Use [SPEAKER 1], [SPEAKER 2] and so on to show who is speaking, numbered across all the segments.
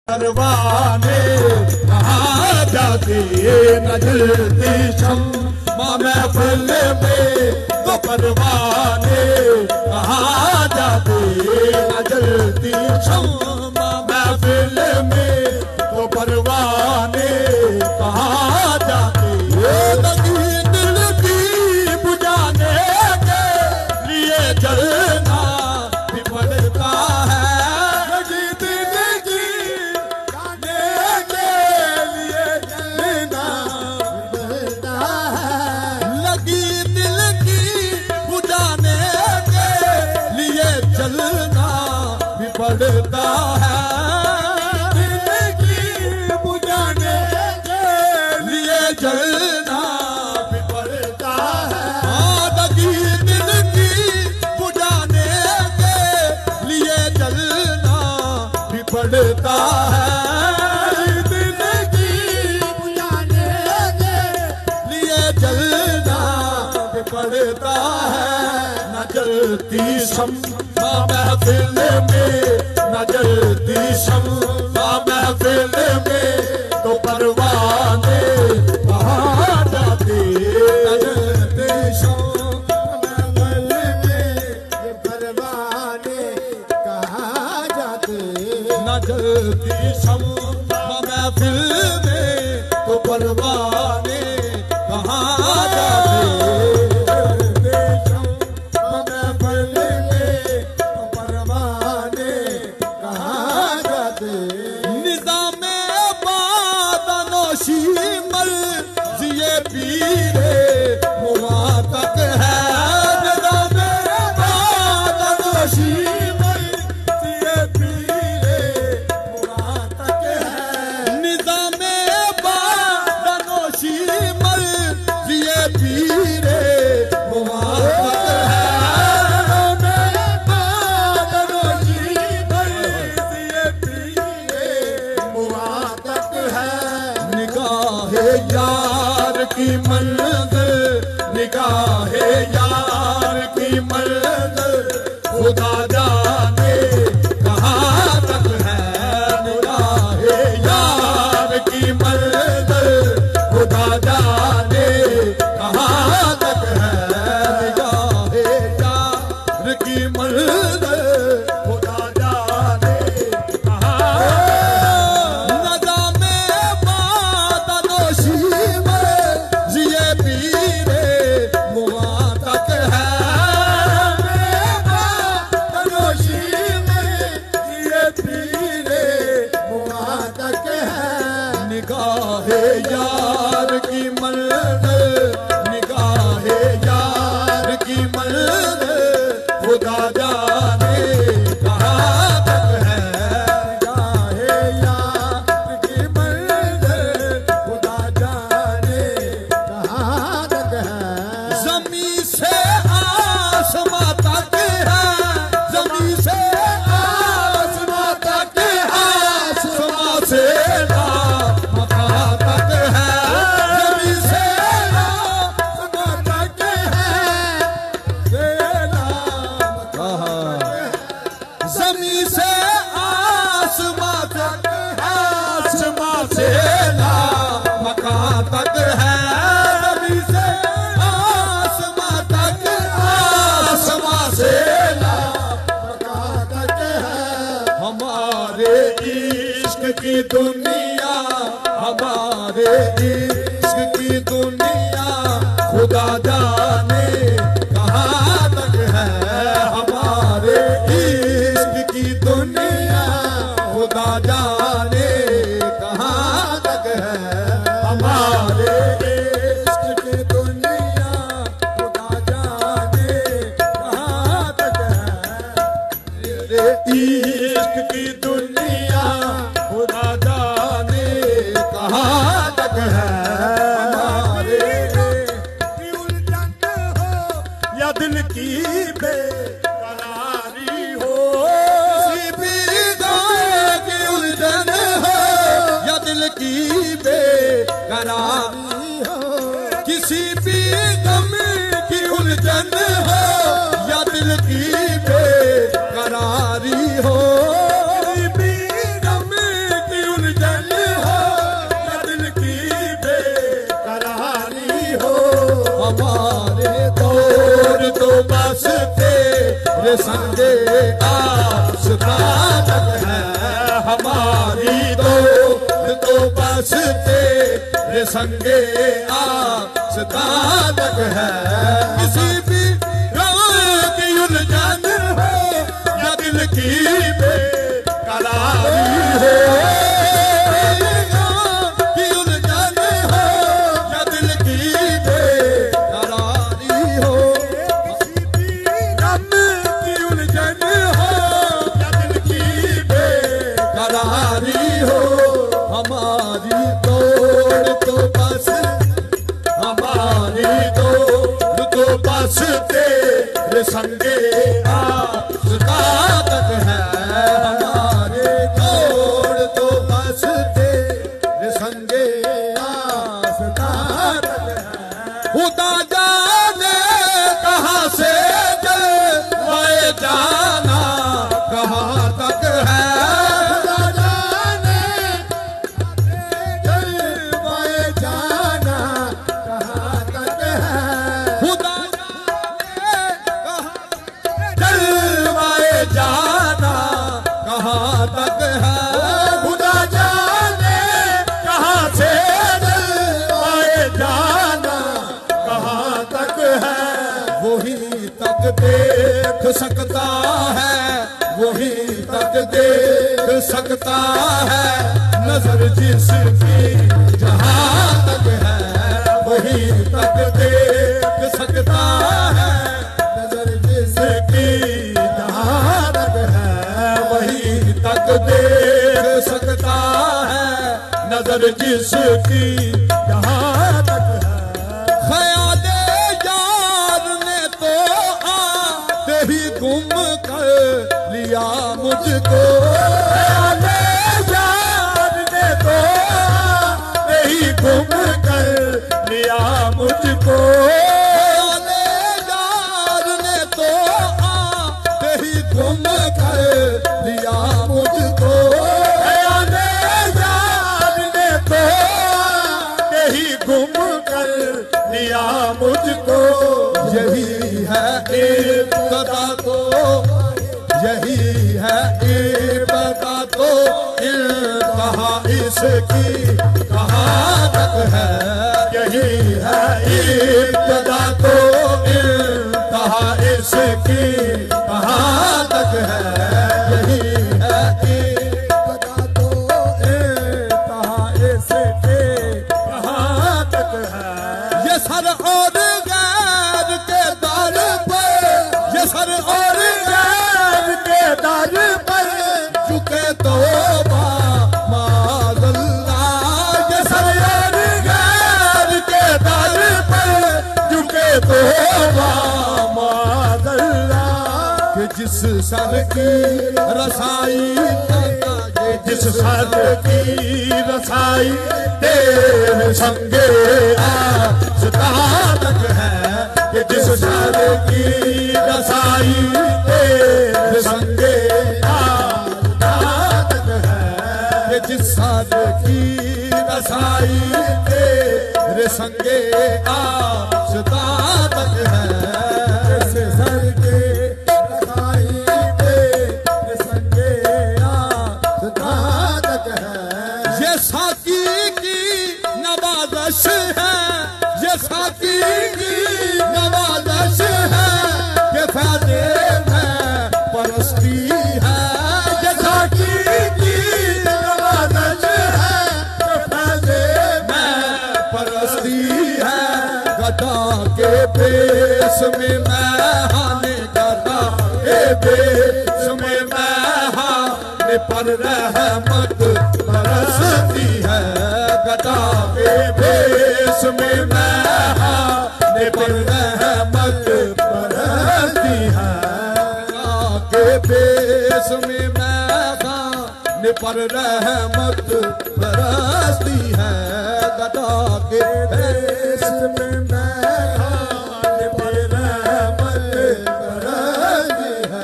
[SPEAKER 1] परवाने कहाँ जाते न जलती शम्मा महफिल में, तो परवाने कहाँ जाते न जलती शम्मा महफिल में, तो परवाने कहाँ जाते लगी दिल की बुझाने के लिए जलना भी पड़ता है। पड़ता है दिल की बुझाने के लिए जलना भी पड़ता है। हाँ लगी दिल की बुझाने के लिए जलना भी पड़ता है। दिल की बुझाने के लिए जलना भी पड़ता है। न जलती शम्मा महफिल में, न जलती शम्मा महफिल में, तो परवाने कहाँ जाते न जलती शम्मा महफिल में, परवाने कहाँ जाते न जलती शम्मा महफिल में, तो परवाने कहाँ जाते। यार की मंज़िल निगाहे यार की मंज़िल खुदा जाने कहाँ तक है। निगाहे यार की मंज़िल खुदा जाने कहाँ तक है। निगाहे यार की मंज़िल खुदा जाने निगाहे यार की मंज़िल निगाहे यार की मंज़िल खुदा जाने कहाँ तक है। निगाहे यार की मंज़िल खुदा जाने कहाँ तक है। ज़मीं से आसमां तक है, ज़मीं से आसमां तक है, आसमां से की दुनिया हमारे इश्क की दुनिया खुदा जाने कहाँ तक है। हमारे इश्क की दुनिया खुदा जाने कहाँ तक है। हमारे इश्क की दुनिया खुदा जाने कहाँ तक है। इश्क की दुनिया खुदा जाने कहाँ तक है। हमारे की उलझन हो या दिल की बेकरारी हो, किसी भी गम की उलझन हो या दिल की बेकरारी हो, किसी भी गम की उलझन हो या दिल की बेकरारी हो, रे संगे आस्था तक है हमारी तो बस तेरे संगे आस्था तक है। किसी भी राह की उलझन हो या दिल की बेकरारी हो, की उलझन हो या दिल की बेकरारी हो, किसी भी गम की उलझन हो या दिल की बेकरारी हो, हमारी तोड़ तो बस हमारी तोड़ तो बस तेरे संगे आस्था तक है। हमारे तोड़ तो बस तेरे संगे आस्था तक है। खुदा जाने कहाँ से जलवाए जाना कहाँ तक है, खुदा जाने जलवाए जाना कहाँ तक है, खुदा जलवाए जाना कहाँ तक है, खुदा जाने कहाँ से जलवाए जाना कहाँ तक है। वही तक देख सकता है, वही तक देख सकता है नजर जिसकी जहाँ तक है, वही तक देख सकता है नजर जिसकी जहाँ तक है, वही तक देख सकता है नजर जिसकी जहाँ तक है। ख्याले यार ने तो आते ही गुम कर लिया मुझको, ख्याले यार ने तो आते ही गुम कर लिया मुझको, ख्याले यार ने तो आते ही गुम कर लिया मुझको, ख्याले यार ने तो आते ही गुम कर लिया मुझको। यही है इब्तिदा तो, यही है इब्तिदा तो इंतहा इसकी कहाँ तक है, यही है इब्तिदा तो इंतहा इसकी कहाँ तक है, यही है इब्तिदा तो इंतहा इसकी कहाँ तक है। ये सर और गैर के दर पर, ये सर और गैर के दर पर झुके तो माज़अल्लाह, ये सर और गैर के दर पर झुके तो माज़अल्लाह। कि जिस सर की रसाई जिस सर की रसाई तेरे संगे आस्था तक है, कि जिस सर की रसाई तेरे संगे आस्था तक है, कि जिस सर की रसाई तेरे संगे आस्था तक है, जिस सर की रसाई तेरे संगे आस्था तक है। ये साकी की नवाज़श है, ये साकी की नवाज़श है, ये फायदे में परस्ती है, ये साकी की नवाज़श है, ये फायदे में परस्ती है। गदा के बेस में मैं हाने, गदा के बेस में मैं हाने पर रहमत बरसती है, गदा के बेस में मैं हाने पर रहमत बरसती है, गदा के बेस में मैं हाने पर रहमत बरसती है, गदा के बेस में मैं हाने पर रहमत बरसती है।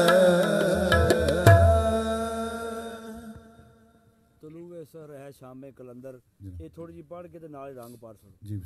[SPEAKER 2] तलुए सर है शामे कलंदर, ये थोड़ी जी पढ़ के ते नाल रंग पार सुनो
[SPEAKER 1] जी।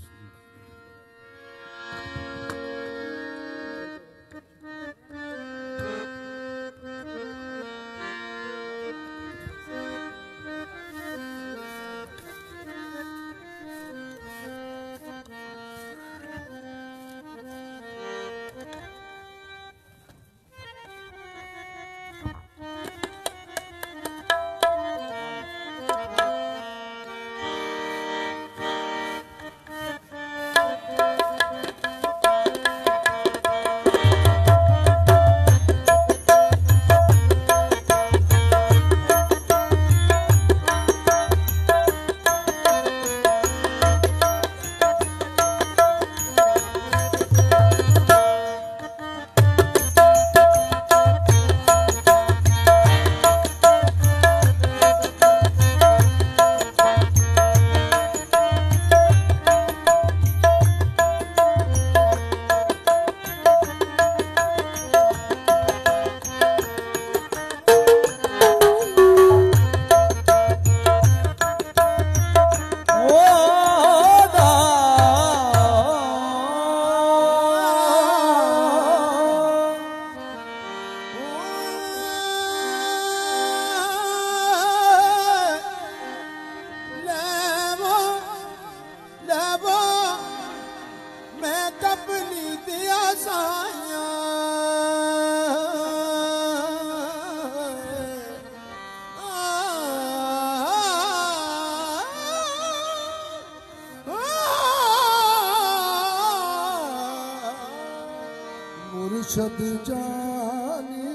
[SPEAKER 1] मुर्शद जानी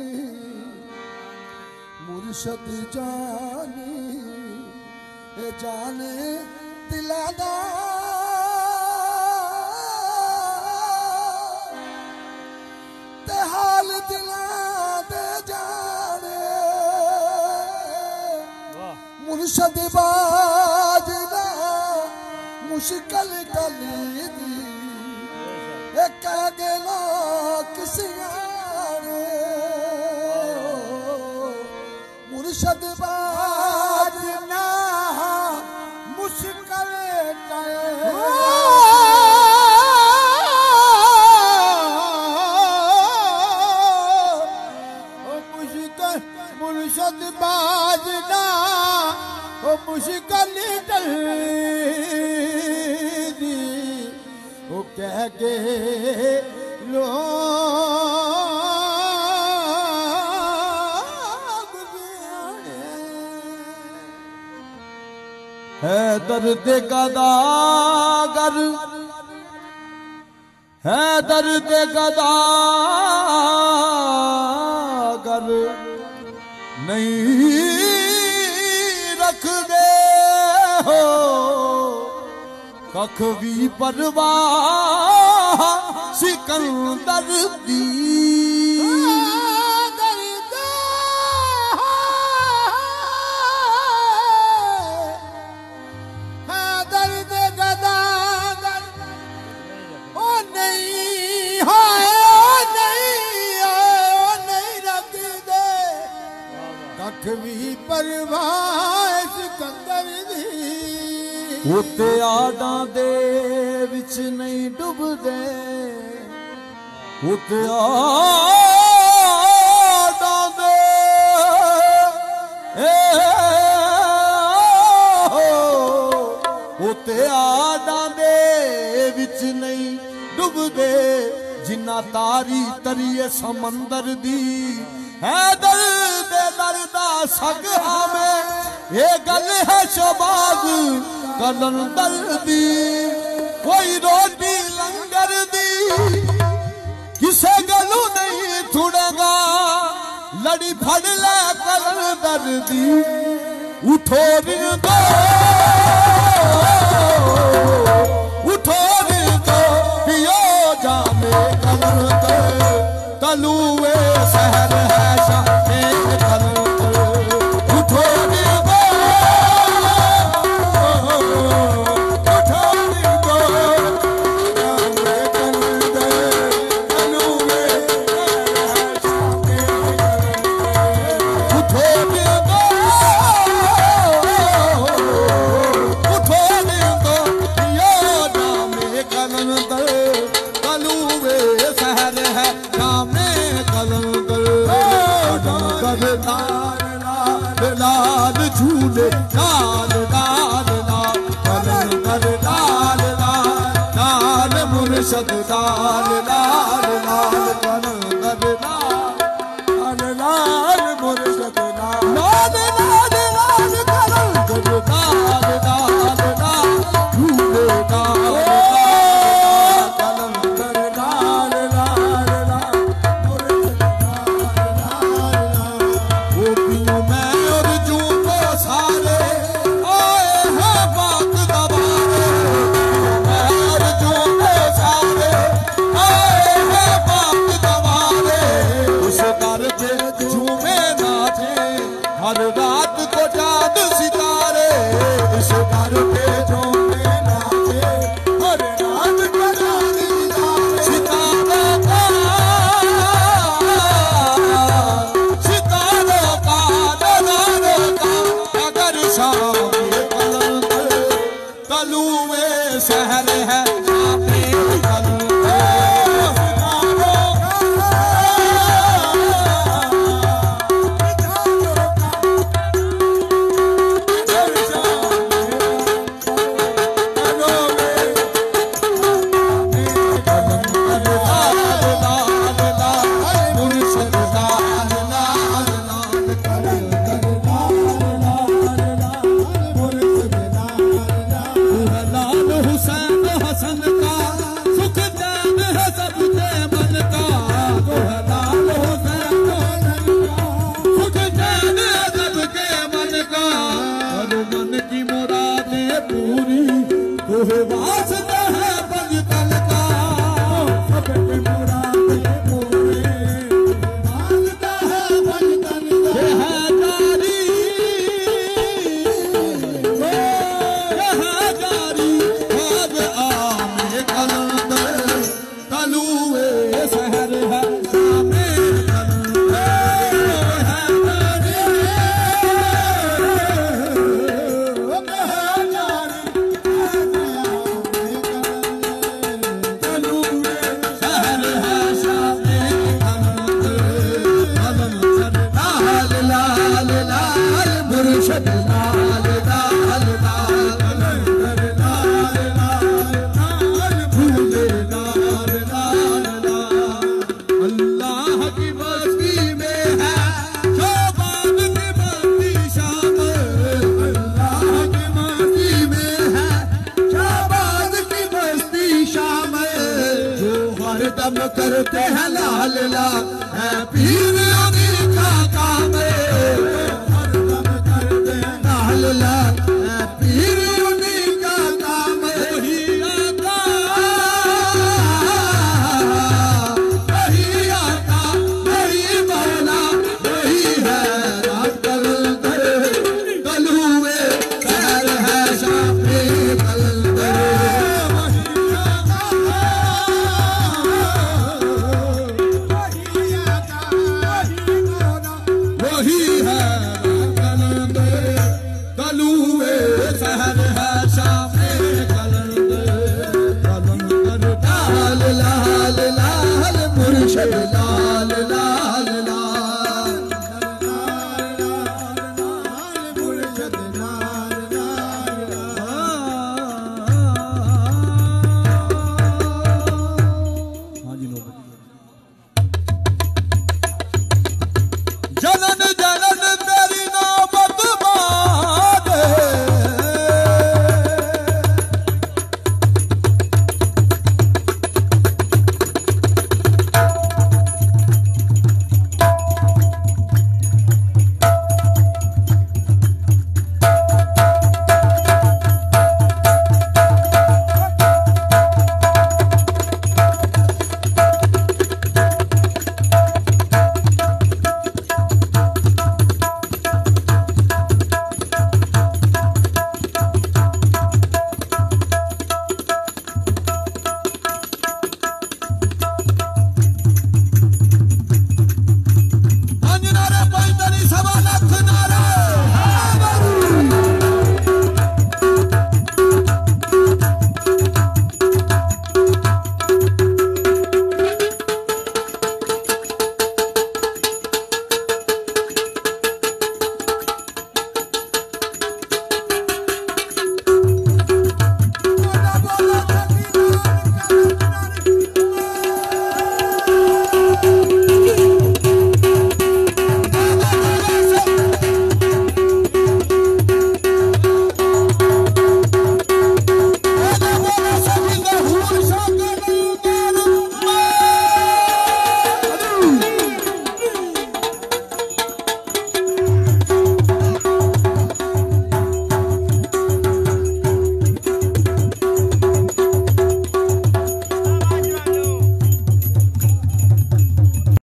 [SPEAKER 1] मुर्शद जानी ए जाने दिलादा ते हाल दिला दे जाने मुर्शद बाजना मुश्किल कली दी एक गेला किसियाने मुर्शद बाजना मुश्किल मुर्शद बाजना मुश्किल दी वो कह के है दर्द गदागर है दर्द गदागर नहीं रख दे हो कख भी परवाह सिकंदर दी भी परवाह सिकंदर दी उते आडा दे विच नहीं डुबदे उते आडा दे उते आडा दे विच नहीं डुबदे जिन्ना तारी तरिए समंदर दी है दर्द दर्दा सग हमें ये गल है शबाब कलंदर दी कोई रोटी लंगर दी किसे गलू नहीं थुड़ेगा लड़ी फड़ ले कलंदर दी उठो दिन दो उठो दिन दो पियो जामे कलंदर कलुए शहर है लाल झूले लाल लाल लाल कलंदर लाल लाल लाल मुर्शद लाल लाल लाल कलंदर लाल लाल मुर्शद लाल लाल लाल लाल कलंदर लाल लाल लाल झूले लाल कलंदर लाल लाल लाल मुर्शद लाल लाल वो पियो मैं हर रात को चांद सितारे इस घर पे झूमे नाचे हर रात को चांद सितारे सितारों का नजारों का अगर शाम कलंदर कलुए शहर है हुसैन हसन पूरी तुहे वास्ता है पंजतन का सबके मुराद पूरे वास्ता है पंजतन का है जारी आज आमे कलंदर कलुए शहर है शामे दम करते हैं लाल लाल है पीर उन्हीं का काम है हर दम करते हैं लाल लाल